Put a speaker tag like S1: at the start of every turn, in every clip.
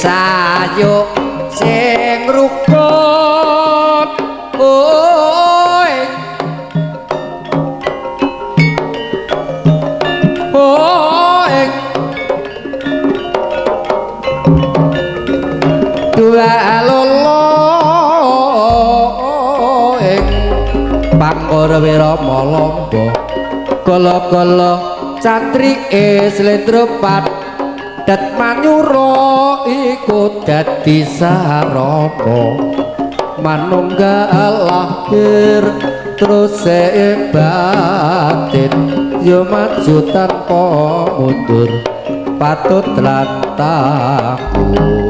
S1: sayuk sing rukun oi oi dua lolo ing panggur wirama lomba kala-kala cantrike slendropat dat manyura iku dadi sarana manunggal lahir terus batin yo maju tanpa mundur patut lantaku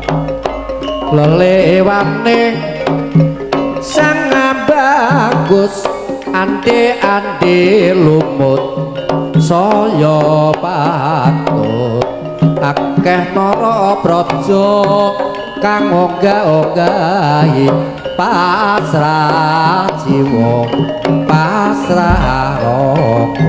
S1: lelewane sang bagus ande-ande lumut saya patut akeh nara praja kang onggah-onggahi pasrah jiwa pasrah raga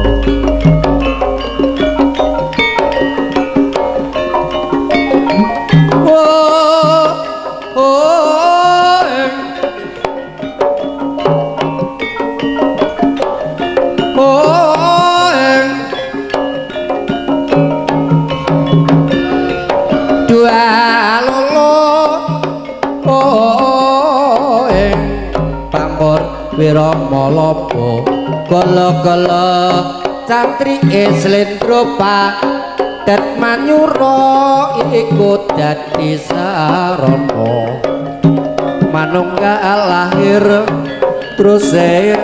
S1: wirama laba kala-kala cantrike slendropat dat manyura iku dadi sarana manunggal lahir terus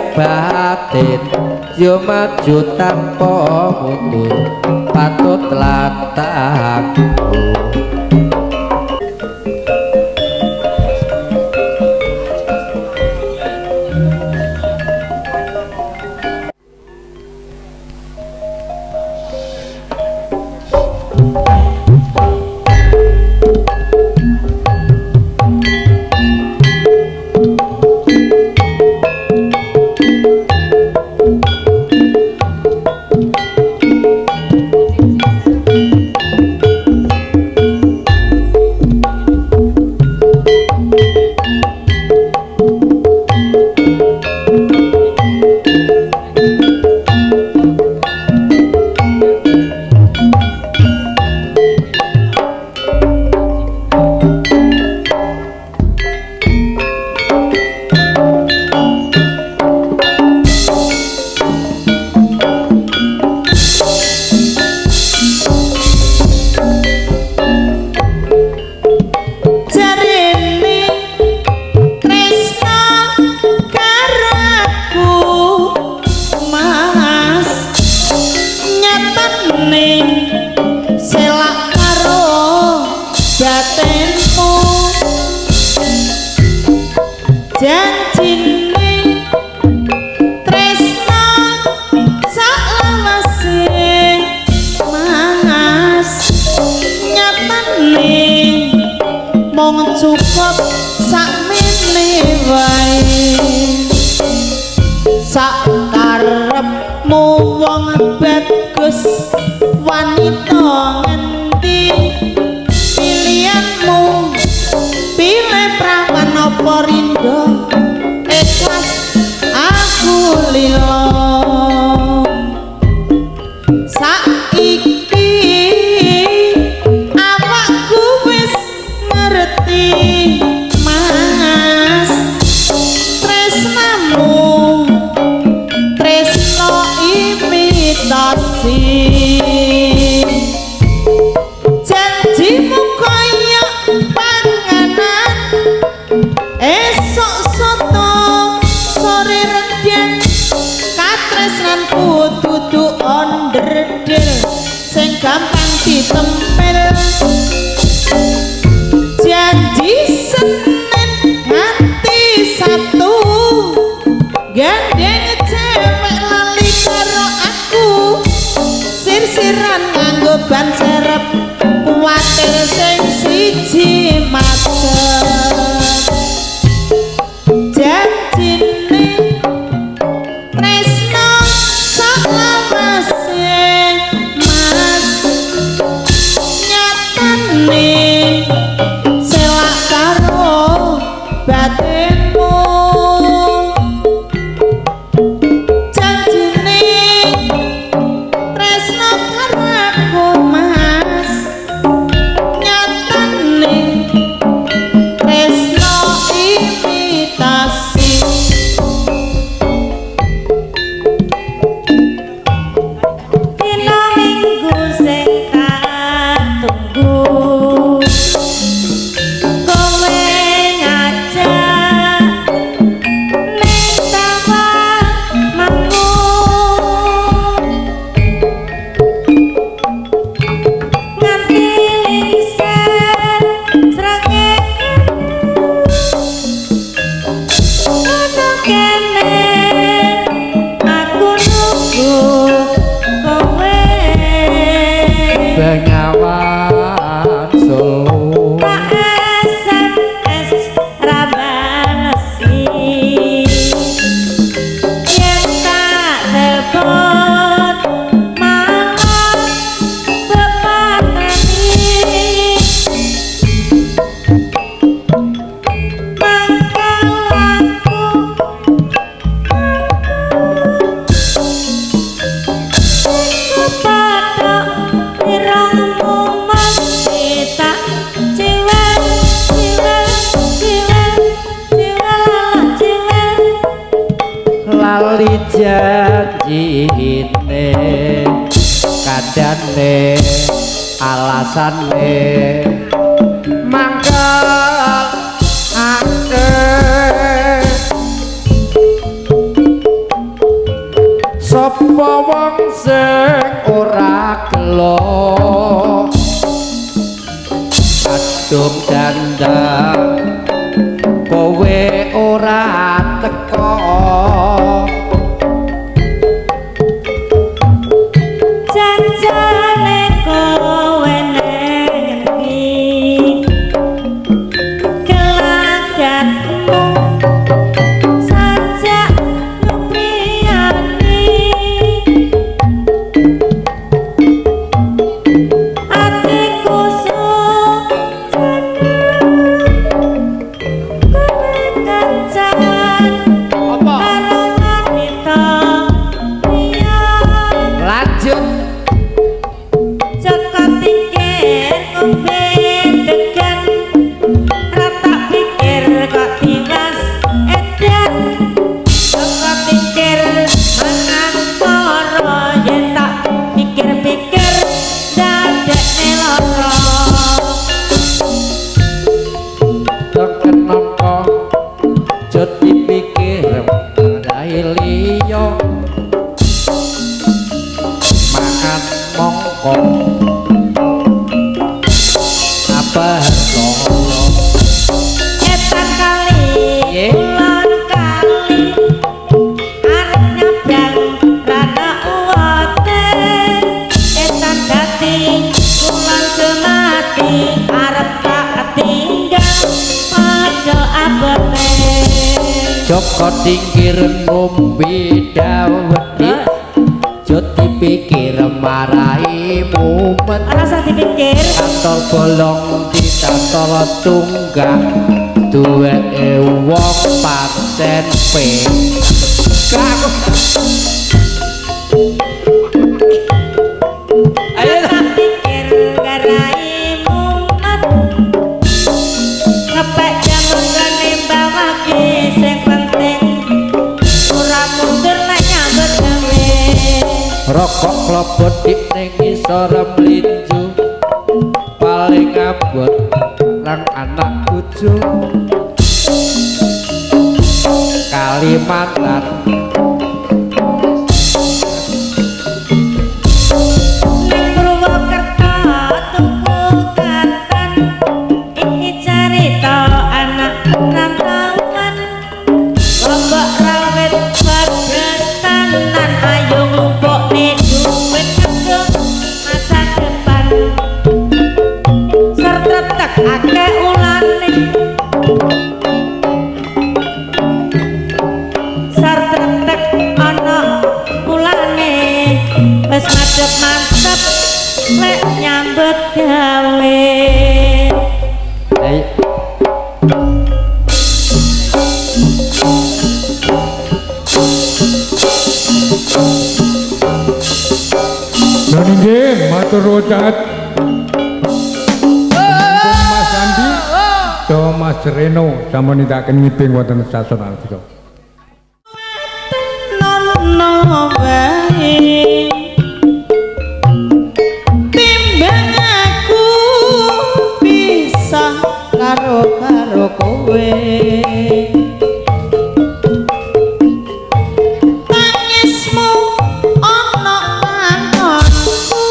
S1: batin yo maju tanpa mundur patut lantaku
S2: me
S1: Bengawan Solo
S2: SMS rabalesi yen tak telepon malah bepateni mangkalaku kepada irungmu masih tak ciwel ciwel ciwel ciwel ciwel
S1: lali janjine kadane alasane mangkal akeh sapa wong sing ora gelo adum dandang kowe ora teko
S2: janjane kowe ngendi kelagatmu sajak nupriyani atiku sujana kowe kancan
S1: apa
S2: karo wanita liya
S1: lanjut
S2: Joko pikir ngombe degan rata pikir kok tiwas edan Joko pikir mangan koro yen tak pikir-pikir dadekne lara
S1: kenapa jot dipikir dahi liya makan mongko apa solo
S2: etan kali
S1: Ye.
S2: ulon kali arep nyabrang rana uwote etan dadi ulon semati arep tak tinggal aja abote
S1: Joko tingkir ngombe dawet jot dipikir marahi mumet
S2: ora usah dipikir
S1: Kantor bolong ditantol tunggak duweke wong paten pe ayo
S2: tak pikir garai mumet ngepek jaman gane bawake sing penting ora mundur nek nyambut gawe
S1: rokok klobot dik ning isor mlinju paling abot nang anak bojo Kalimantan
S2: ning Purwokerto tuku katan iki carita anak rantauan lombok rawit bagas tanan ayo ngumpulne duit kanggo masa depan sertetek akeh ulane sertetek ana ulane wis madhep mantep lek nyambut gawe
S1: ayo
S3: Nun inggih matur rocat Mas Andi Mas Reno sampun nindakaken ngibing wonten stasiun Alvito.
S2: nono wae timbang aku bisa karo kowe tangismu ana kangonku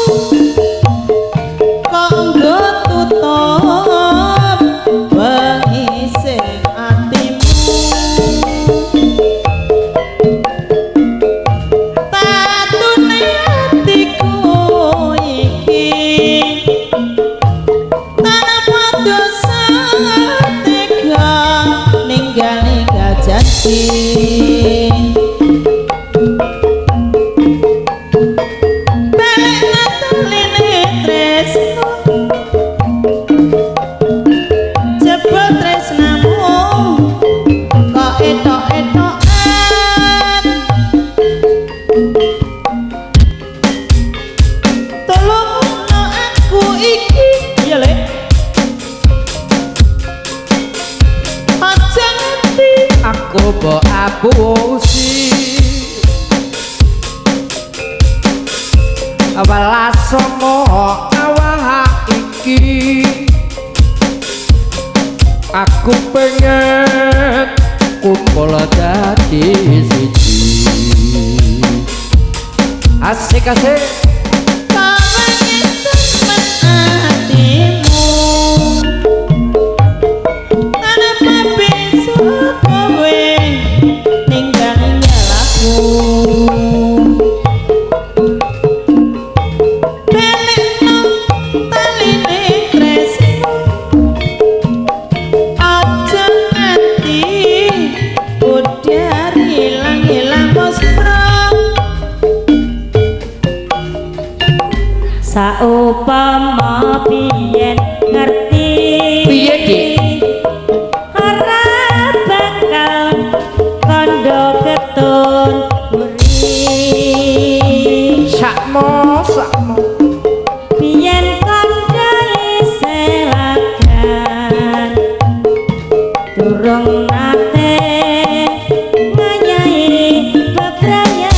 S2: kok nggo tutup wengi sing atimu
S1: abusi walasomo awah iki aku pengen kumpul dadi siji asik-asik
S2: saupama biyen ngerti
S1: piye Dik
S2: ora bakal kandha ketun muri
S1: sakmo
S2: biyen kandha isih lagan durung nate ngayahi bebrayan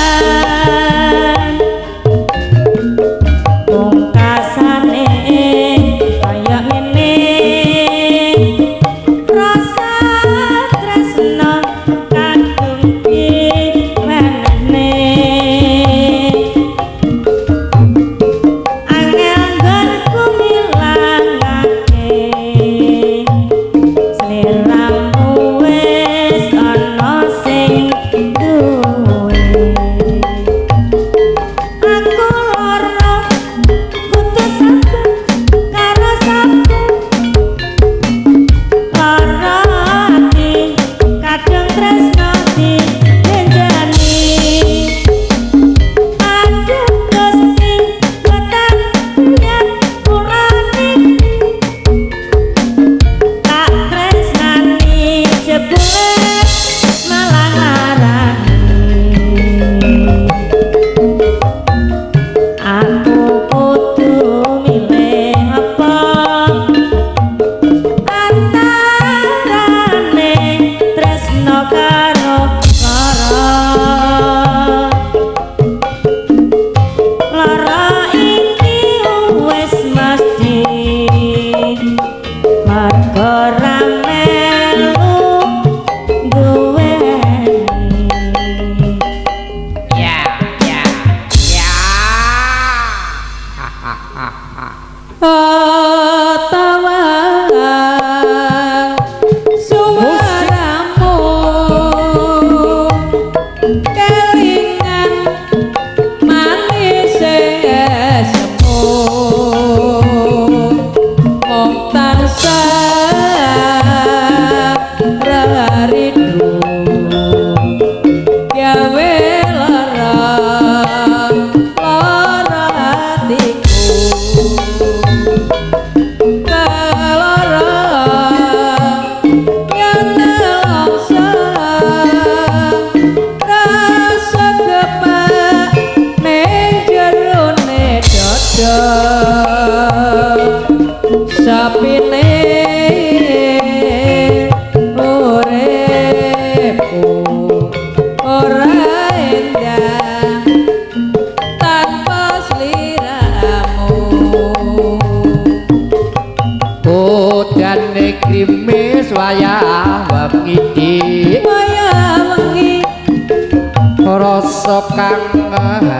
S2: rasa kang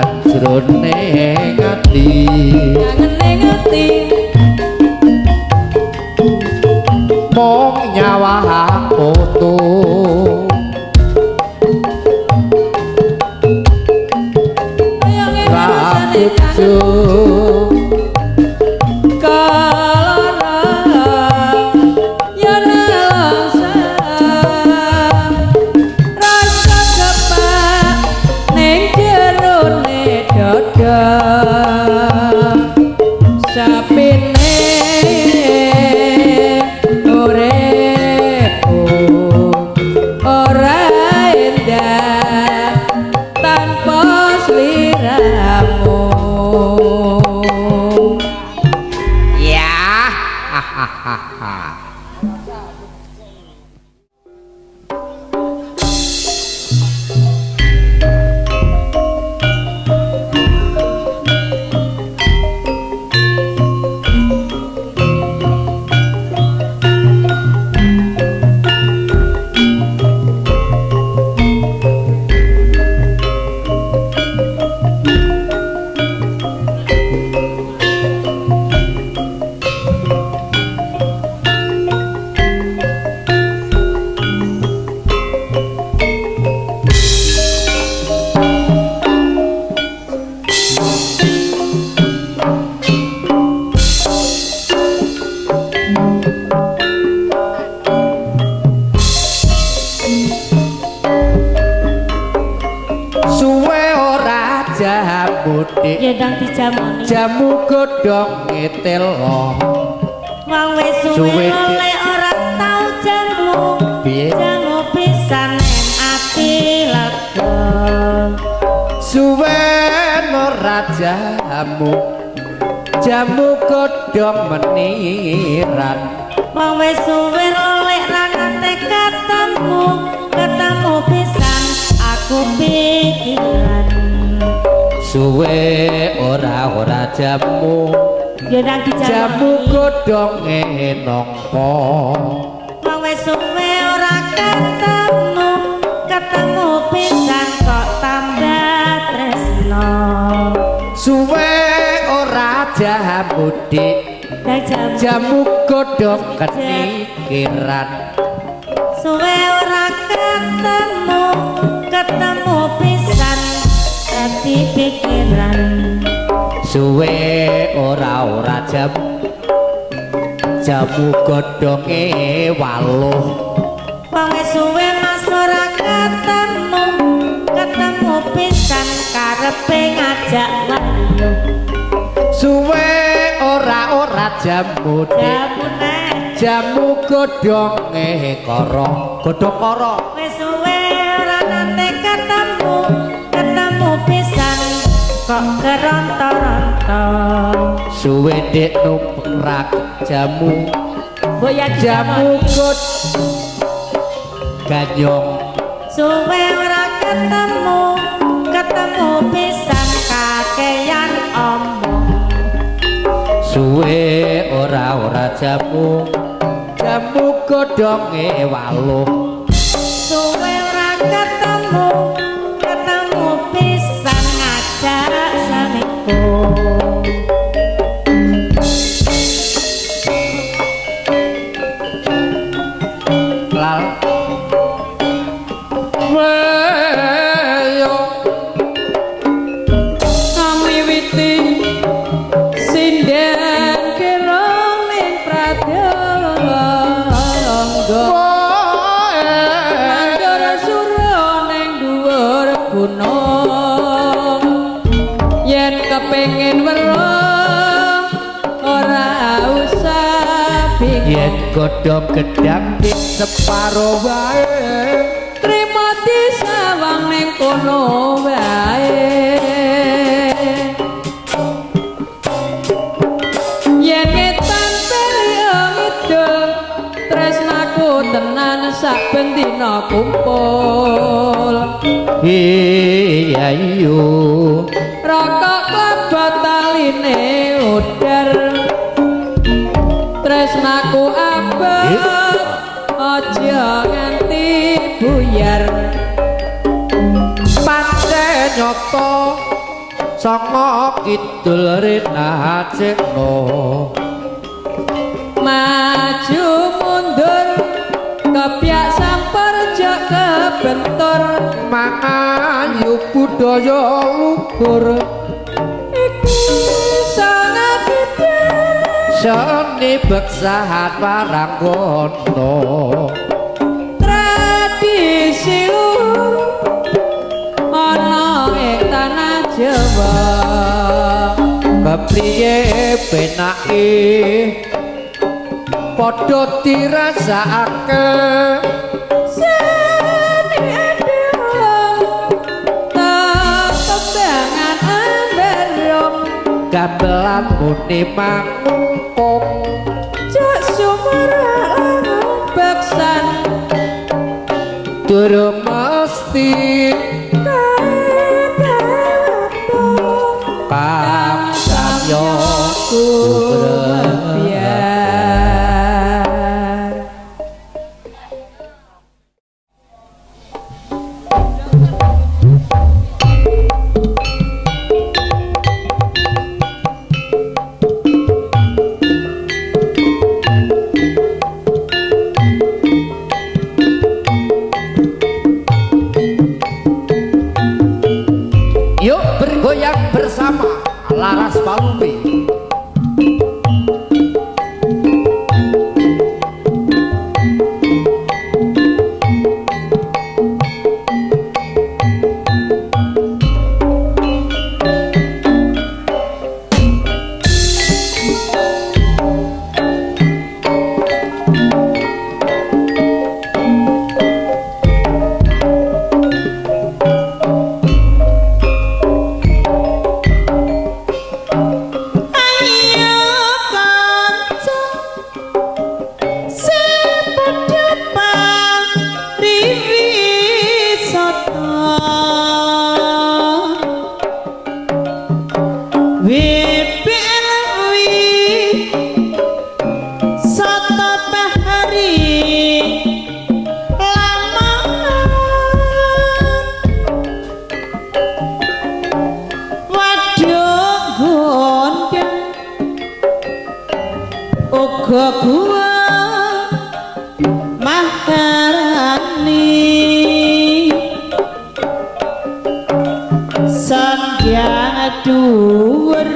S2: jroning ati mong nyawa foto rapuju
S1: mudik
S2: ya ndang dijamoni
S1: jamu godhong ngetelo
S2: wong wis suwe oleh ora tau jamu jamu pisan ning ati lega
S1: suwe ora jamu godhong meniran
S2: wong wis suwe oleh ra nate ketemu pisan aku pikiran
S1: suwe ora jamu
S2: ya ndang
S1: jamu godhonge nangka
S2: wong wis suwe ora ketemu pisan kok tambah tresno
S1: suwe ora jamu dik jamu godhong kenikiran
S2: suwe ora ketemu pisan dadi pikiran
S1: suwe ora jamu godhonge waluh
S2: wong wis suwe mas ora ketemu pisan karepe ngajak wayu
S1: suwe ora jamu jamu godhonge godhong kara
S2: wis suwe ora nate ketemu pisan kok keronto-ronto
S1: suwe dek numprak jamu
S2: boyak
S1: jamu ganyong
S2: suwe ora ketemu pisan kakeyan omong
S1: suwe ora jamu godhonge waluh
S2: suwe ora ketemu pisan ngajak samiku
S1: lal weyo
S4: samiwiti sinden kirang ning pradangga banjur sura ning dhuwur gunung yen kepengin weruh ora usah bingung
S1: yen godhong gedang dik separo wae
S4: trimo disawang ning kono wae yen ngetan ngidul tresnaku tenan saben dina kumpul
S1: iya iyo
S4: rokok klebot taline udar tresnaku abot aja nganti buyar
S1: pancen nyata sanga kidul rinacekno
S4: maju mundur kepyak sampur jok kebentur
S1: mangayu budaya luhur
S4: sangat gede
S1: seni beksahan waranggono
S4: tradisi luhur ana ing tanah Jawa
S1: kepriye penake padha dirasakake
S4: seni edhong tetembangan amberong
S1: gamelan muni mangkung
S4: jak sumurang beksan
S1: durung mesti kang samyo
S4: biar
S1: yuk bergoyang bersama Laras Palumbi.
S4: dhuwur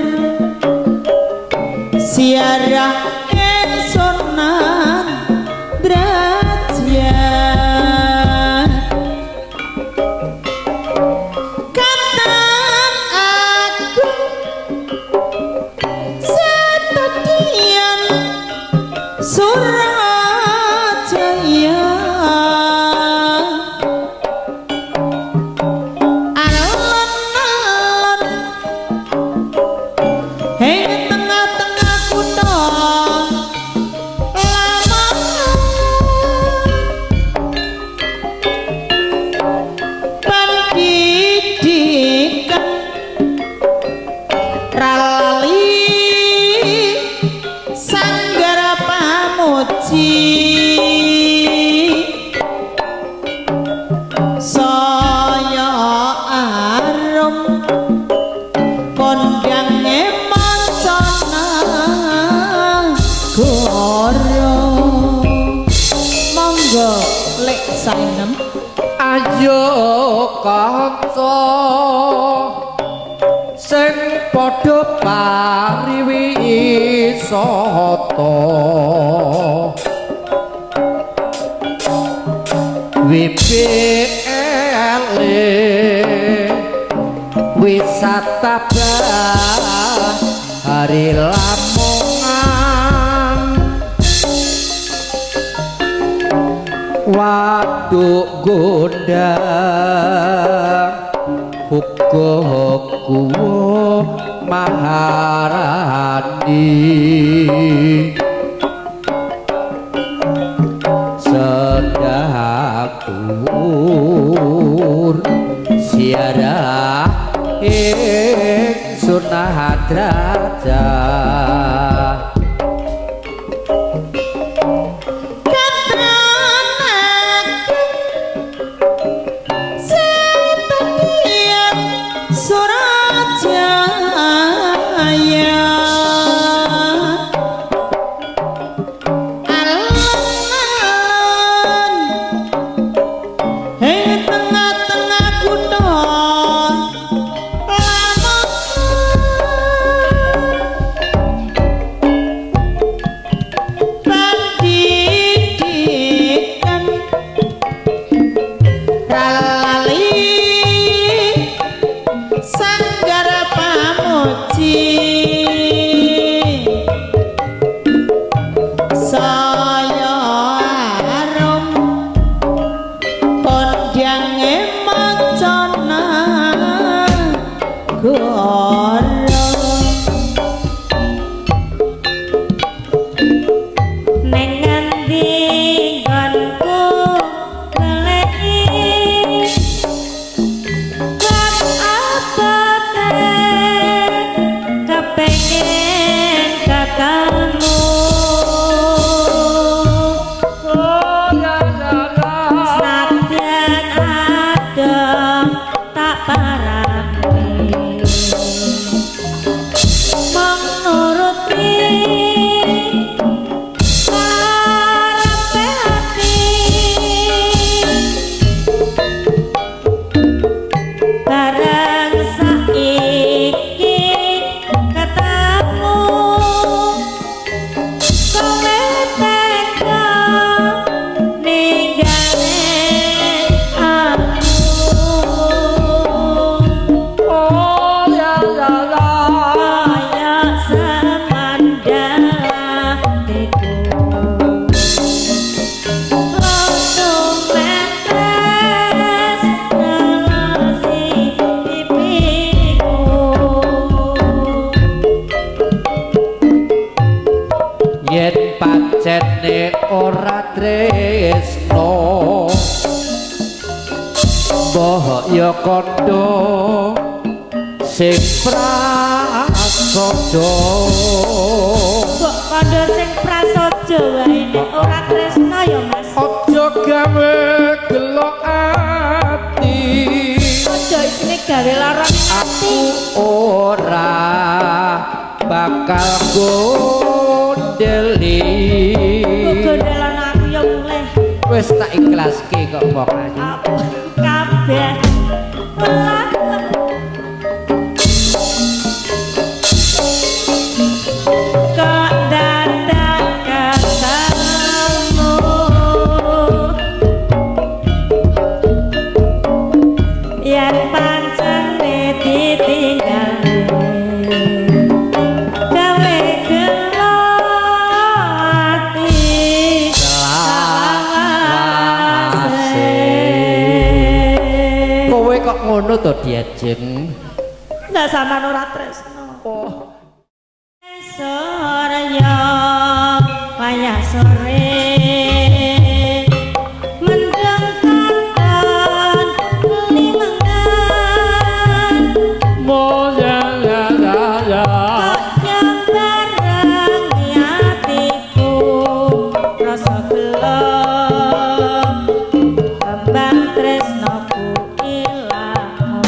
S4: siarah ingsunan derajat katan agung setedian Surajaya alon-alon hei tengah-tengah kutha Lamongan pendidikan ralali Sanggar Pamuji saya arum kondhange mancana goro monggo lek saenem
S1: ayo kanca sing padha pariwisata WPL wisata Bahari Lamongan waduk gondang uga kuwo Maharani sedakur siarah Sunah derajat pancene ora tresno mbahya kandha sing prasaja
S2: kok kandha sing prasaja wae nek ora tresno ya Mas
S1: aja gawe gelok ati
S2: aja isine gawe lara ati
S1: ora bakal gondeli
S2: gondelan aku ya mulih
S1: wis tak ikhlaske kok wong ayu
S2: kabeh yen pancene ditinggal gawe gelo ati selawase
S1: kowe kok ngono to Diajeng
S2: lah sampean ora tresno
S1: oh
S2: Soraya wayah sore mendeng katon limengan
S1: moya ya ya
S2: yang bareng hatiku rasa gelo kembang tresnoku ilang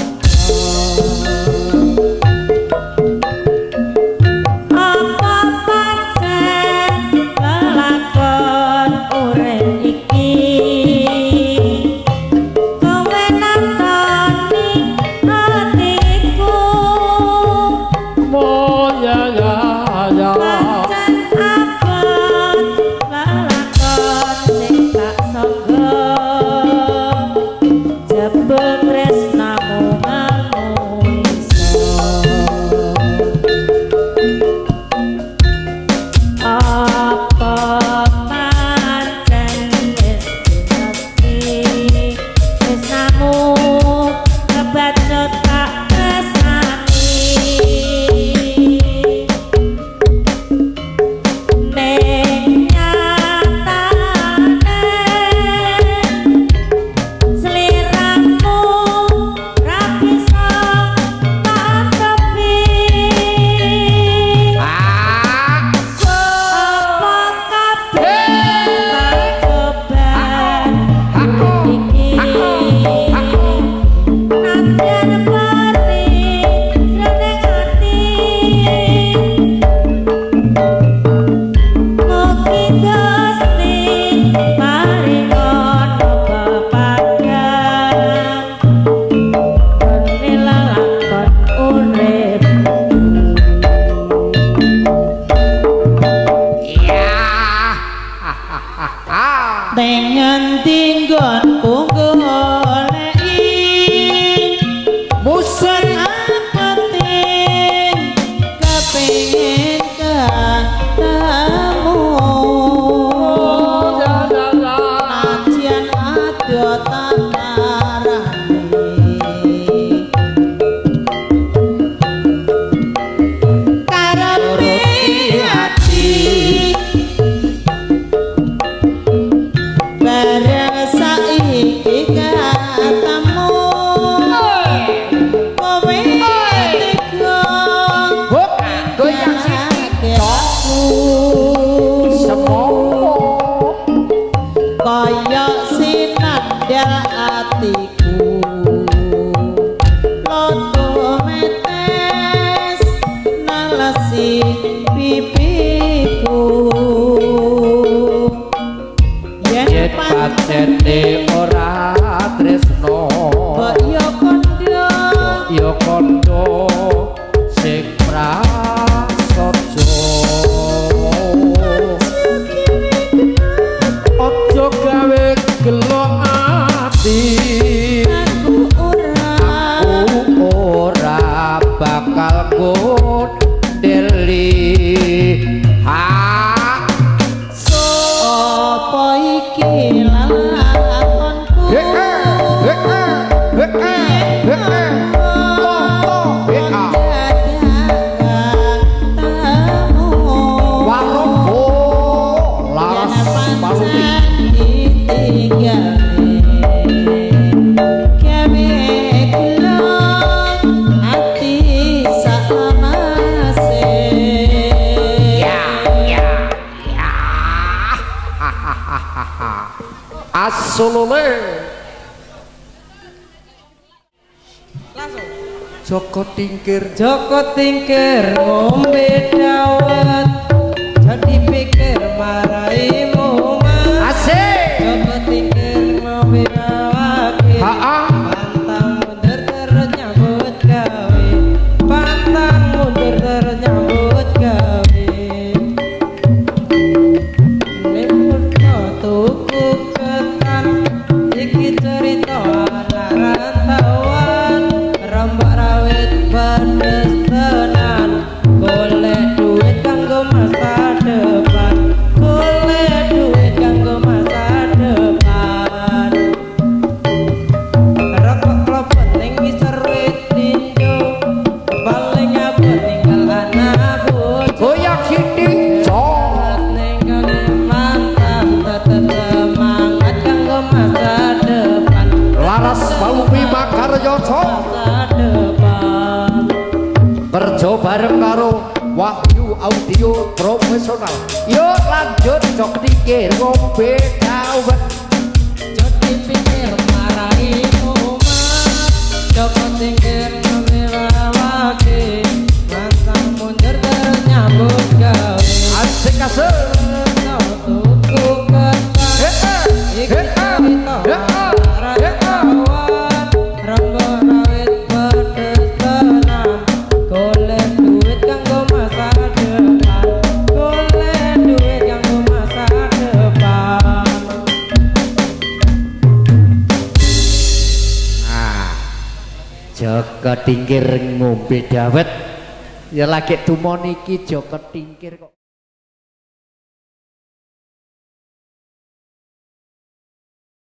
S2: apa pancen lelakon urip iki kowe natoni hatiku
S1: moya ya ya
S2: pancen abot lelakon sing tak sangga jebul tresnamu ngamuisa apa pancen wis pasti tresnamu kebacut tak tresnani ning nyatane sliramu ra bisa tak tepi apa kabeh coba iki nadyan pari jroning ati mugi Gusti paringono pepadang nilakon urip
S4: dengan tinggonku goleki musuh apeting kepengin katamu najan ado tamarani karepe ati bareng saiki katamu kowe tega
S1: goyang sithik
S4: aku
S1: semono
S4: kaya sinandal atiku loto metes nalasi pipiku yen
S1: yen pacete ora tresno
S4: kaya kondo
S1: ya kondo sing prasaja aja gawe gelo ati
S4: aku
S1: ora bakal gondeli
S4: apa iki lalakonku
S1: Asolole Joko tingkir
S4: ngombe dawet jadi pikir maraimu
S1: asik
S4: Joko tingkir ngombe dawet pantang mundur terus nyambut gawe pantang mundur terus nyambut gawe liput tuku ketan iki cerita anak rantauan
S1: Karyoso
S4: masa depan.
S1: kerja bareng karo Wahyu Audio Profesional. Yuk lanjut jok dikir ngombe dawet.
S4: Jok dipikir marahi umat, joko tingkir ngelawake, mantang mundur terus nyambut gawe.
S1: Asik asik.
S4: Tuku ketan, iki cerita marang kawan, ronggo rawit pedes tenan, golek duit kanggo masa depan, golek duit kanggo masa depan.
S1: Joko tingkir ngombe dawet. Ya lagi tumon iki Joko tingkir kok.